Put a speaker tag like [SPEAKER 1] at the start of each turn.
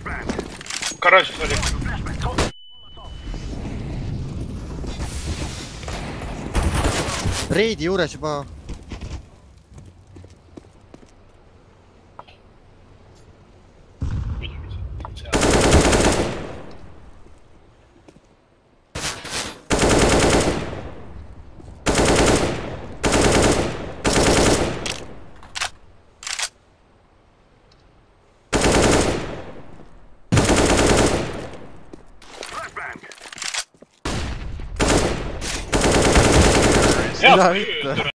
[SPEAKER 1] Garaažis oli.
[SPEAKER 2] Reidi juures juba.
[SPEAKER 1] Hea!
[SPEAKER 2] Mida mitte?